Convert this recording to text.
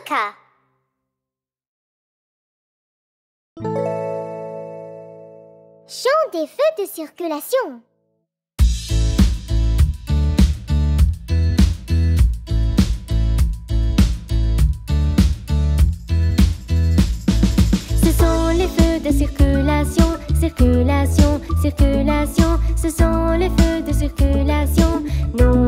Africa. Chant des feux de circulation. Ce sont les feux de circulation, circulation, circulation. Ce sont les feux de circulation. Nous